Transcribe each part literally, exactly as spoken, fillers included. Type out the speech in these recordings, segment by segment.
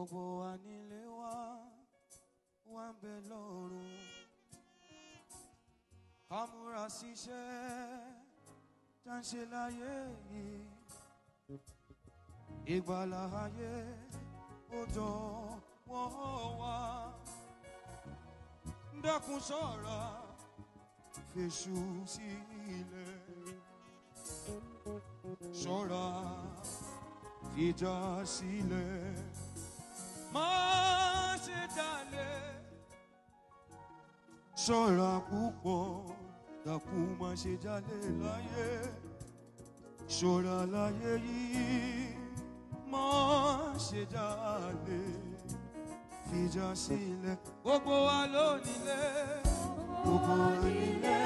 gbogbo wa nílé wa wà ń bẹ lọ́run ká múra síṣẹ́ tá ń ṣe láyé yìí ìgbàlà ayé ó dọ̀wọ́ wa dákun ṣọ́ra fèṣù sílẹ̀ ṣọ́ra fìjà sílẹ̀ má ṣe dalẹ̀ ṣọ́ra púpọ̀ dákun má ṣe jalè láyé ṣọ́ra láyé yìí má ṣe jalè fìjà sílẹ̀ gbogbo wa lónílé gbogbo wa nílé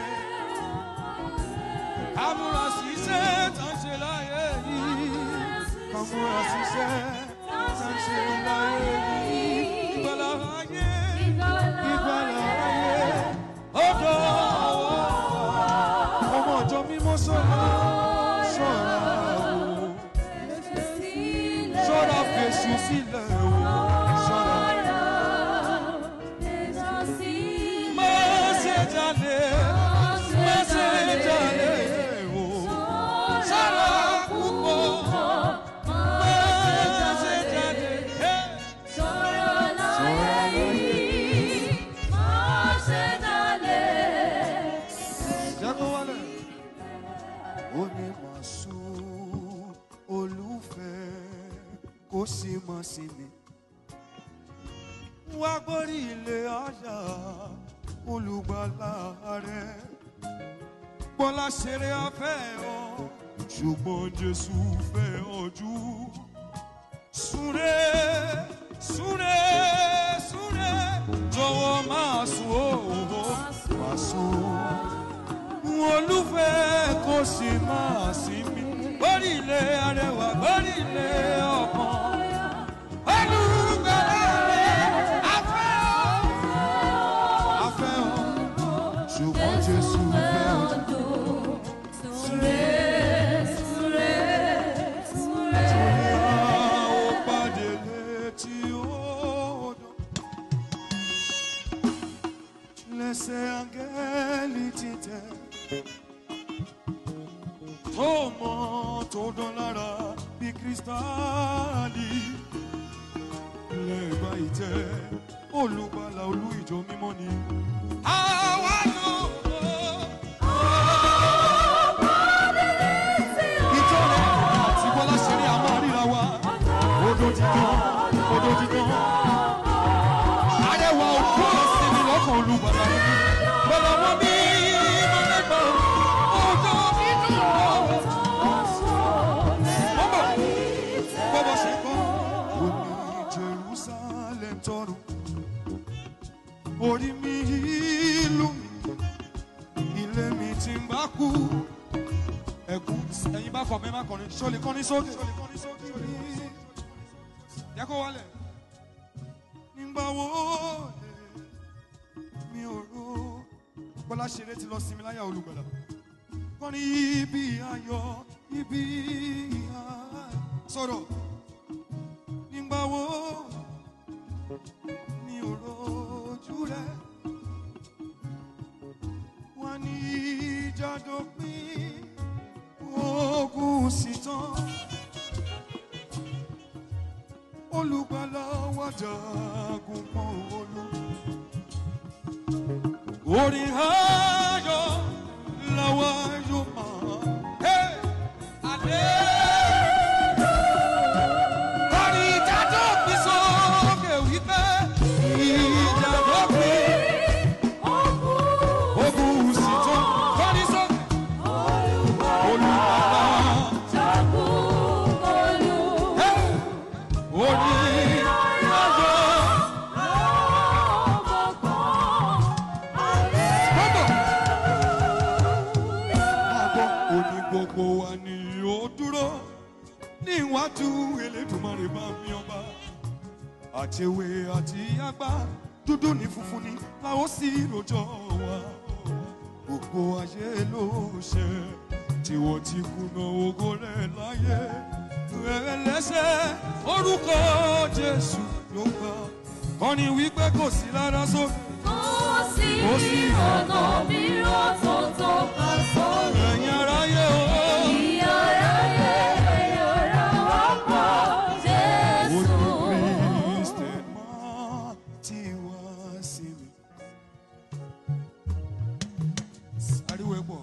ká múra síṣẹ́ tá ń ṣe láyé yìí ká múra síṣẹ́ tá ń ṣe láyé yìí ìgbàlà ayé ìgbàlà ayé ọ̀dọ̀ ọmọ ọjọ́ mímọ́ ṣọ́ra ṣọ́ra o ṣọ́ra fèsì sílẹ̀ o ṣọ́ra má ṣe jalè má ṣe jalè o ṣọ́ra púpọ̀ má ṣe jalè ṣọ́ra yìí má ṣe jalè. Jago wale ó ní máa sùn olùfẹ́ kó sì máa sinmi wá gbórí ilé àyà olùgbàlà rẹ̀ bọ́lá ṣeré afẹ́ ọ ṣùgbọ́n Jésù fẹ́ ọ jù súré súré súré jọ̀wọ́ máa sùn ó máa sùn olùfẹ́ kó sì máa sinmi gbórí ilé arẹwà gbórí ilé ọkàn olùgbàlà rẹ̀ afẹ́ ọ afẹ́ ọ ṣùgbọ́n Jésù fẹ́ ọ jù súré súré súré ó pàdé létí odò lẹ́sẹ̀ áńgẹ́lì títẹ̀ tó mọ́ tó dán lára bí kírísítálì lẹ́gbà ìtẹ́ olùgbàlà olú ìjọ mímọ́ ni àwa lò ìjọ rẹ̀ àti bọ́lá ṣeré àmọ́ àríra wa odò dídán odò dídán arẹwà òkú ọ̀sẹ̀ mi lọ́kàn olùgbàlà bọ́lá wọn bí mọ́lẹ́gbọ̀n odò dídán bọ́bọ̀ ṣe kọ́ omi Jerusalem tọrọ orí mi ìlú mi ilé mi ti ń bá kú ẹ̀kú ẹ̀yin bá fọ̀ mẹ́mà kọrin ṣọlẹ̀ kọrin sókè yẹ kó wálẹ̀ nígbà wo mi ò rò bọ́lá ṣeré ti lọ sinmi láyà olùgbàlà kọrin ibi ayọ̀ ibi ayọ̀ sọ̀rọ̀ nígbà wo mi ò rojú rẹ̀ wọ́n ní ìjà dópin ogun sì tán olùgbàlà wa jagun mọ́ olú orin ayọ̀ làwa yóò máa adé. Gbogbo wa ni ó dúró níwájú Elédùmarè bá mi ọba àtẹwé àti àgbà dúdú ní funfun ni la ó sì rojọ́ wa gbogbo ayé ló ṣe tí wọ́n ti kùnà ògo rẹ̀ láyé ẹlẹ́ṣẹ̀. ṣe orúkọ Jésù ló gbà. Kọ́ni wípé kò sí rárá sókè. Kò sí ọ̀nà mìíràn tó tó ká sórí. Ẹ̀yin aráyé o. Ẹ̀yin aráyé ẹ̀yọ̀rá wá pọ̀ Jésù. Kristen máa ti wá sí mi. Ariwo ẹ̀ pọ̀.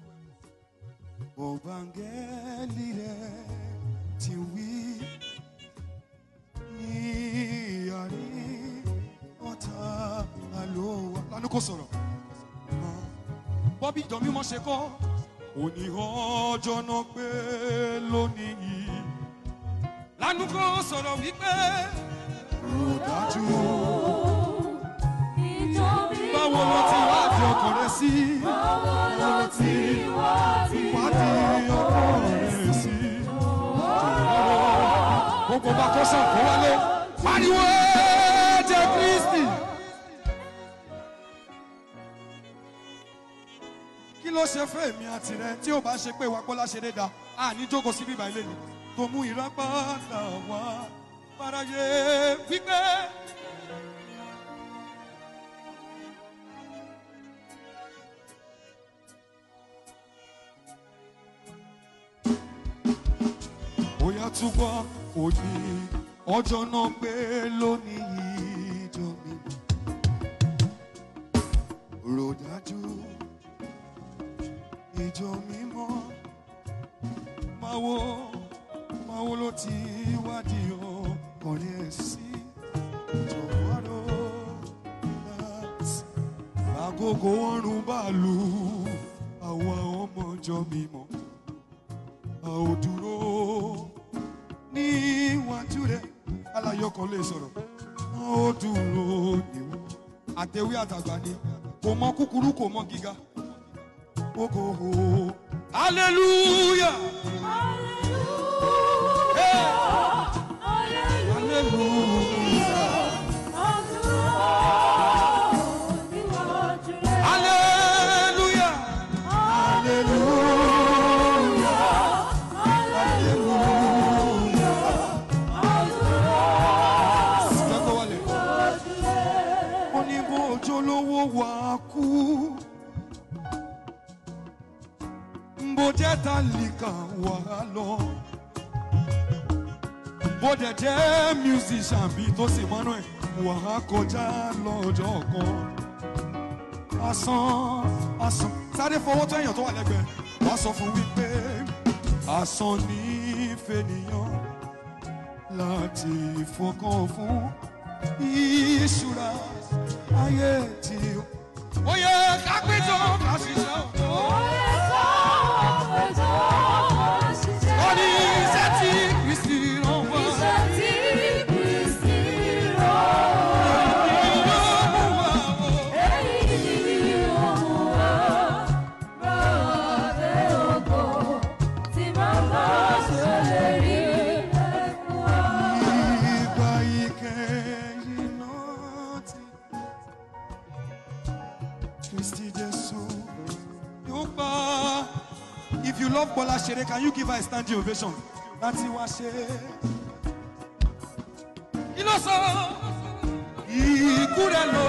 Bọ̀bángẹ́lì rẹ̀ ti wí ní àárín ọ̀tá àlọ́wà. Lánàá kò sọ̀rọ̀. Bọ́bí ìjọ mímọ́ ṣe kọ́. Òní ọjọ́ náà pé lónìí yìí. Lánàá kò sọ̀rọ̀ wípé rò dájú. Báwo ló ti wá di ọkàn rẹ sí? Báwo ló ti wá di ọkàn rẹ sí? Gbogbo bá kọ́ sàn kó wálé. Pariwo ẹ̀jẹ̀ Kristi. Kí ló ṣe fún èmi àti rẹ tí ó bá ṣe pé ìwà Bọ́lá ṣe dédá? Àní jókòó sí bíbá ilé ni. Tó mú ìràpadà wá fáráyé wípé. Bóyá túbọ̀ òní ọjọ́ náà pé lónìí ìjọ mi. Rò dájú ìjọ mímọ́. Máa wo máa wo ló ti wádìí ọkàn rẹ̀ sí. Jọ̀wọ́ rò láti àgógó ọ̀run bàálù àwa ọmọ ìjọ mímọ́. A ò dúró níwájú rẹ̀. Aláyọ̀ kan lè sọ̀rọ̀. A ò dúró níwájú. Àtẹ̀wé àtàgbà ni kò mọ kúkúrú kò mọ gíga. Ogo ho. Hallelujah. Hallelujah. Hey. Hallelujah. Hallelujah. Hallelujah. Oníbo ojúlówó wà kú. Bó jẹ́ tálíkà wà lọ. Bó dẹ̀ jẹ́ musician bí tó sì mọ́nú ẹ̀ wà kọjá lọ́jọ́ kan. Asán asán sáré fọwọ́ tó èèyàn tó wà lẹ́gbẹ̀ẹ́. Wá sọ fún wípé asán ní fènìyàn láti fọkàn fún ìṣúra ayé tí ó yẹ ká pé tó ká ṣiṣẹ́ òkú. Ó ní iṣẹ́ tí Kristi rán wá. Iṣẹ́ tí Kristi rán wá. Èyí ni ó mú wá. Rọ́ọ̀dé ògo tí màmá ṣèlérí ẹ̀kún wá. Ìgbà ìkẹyìn náà ti Kristi Jésù yóò gbà. If you love Bola Shere, can you give her a standing ovation? Láti wá ṣe. Kí ló sọ? Ikú rẹ̀ lọ.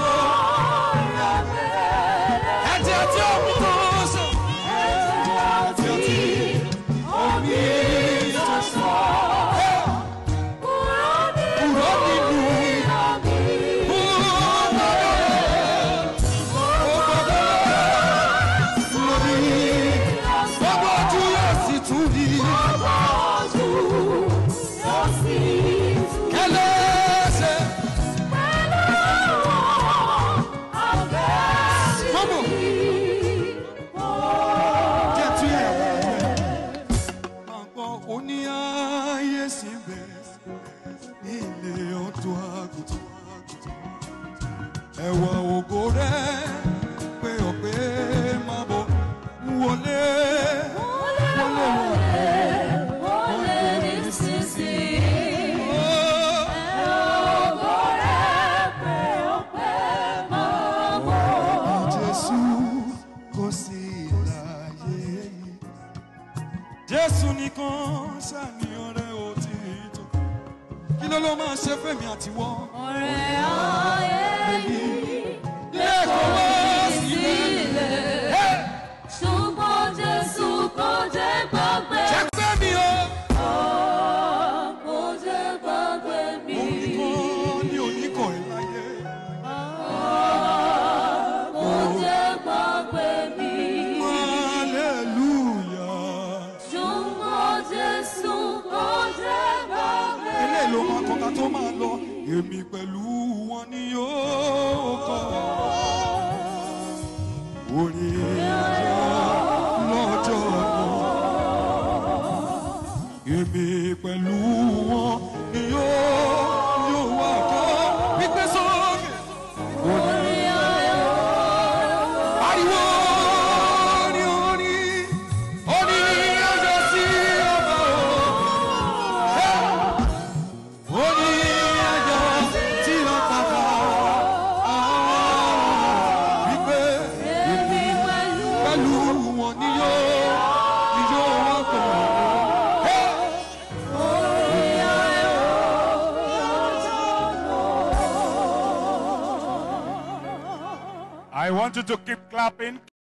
Ẹ̀jẹ̀ àti omi tó sọ. Ẹ̀jẹ̀ àti omi tó sọ. Kúrò nínú. Ẹwà ògo rẹ̀ pé ọ̀pẹ máa bọ̀ wọlé. Wọlé wọlé wọlé nísinsìnyí. Ẹwà ògo rẹ̀ pé ọ̀pẹ máa bọ̀. Jésù kò sí láyé yìí. Jésù nìkan ṣàníyàn rẹ̀ ó ti tó. mélòó ló máa ṣe fẹ́mi àtiwọ́. ọ̀rẹ́ ayé yìí lẹ́kọ̀ọ́ wá sílẹ̀. ṣùgbọ́n Jésù kò jẹ́ gbàgbé. jẹ́ pé mi o. kò jẹ́ gbàgbé mi. òun nìkan ni oníkọ̀ ẹ̀ láyé. kò jẹ́ gbàgbé mi. hallelujah. ṣùgbọ́n Jésù kò jẹ́ gbàgbé mi. eléyìí ló máa kọ́ka tó máa lọ. èmi pẹ̀lú wọn ni yóò kọ́. orin ìjọ lọ́jọ́ náà. èmi pẹ̀lú wọn ni yóò yóò wá kọ́. gbígbé sókè. orin ayọ̀. ariwo ni orin orin ẹ̀jẹ̀ sí ọba o. orin ẹ̀jẹ̀ tí ó pàpà. gbígbé èmi pẹ̀lú. pẹ̀lú wọn ni yóò ni yóò wá kọ́. orin ayọ̀. I want you to keep clapping.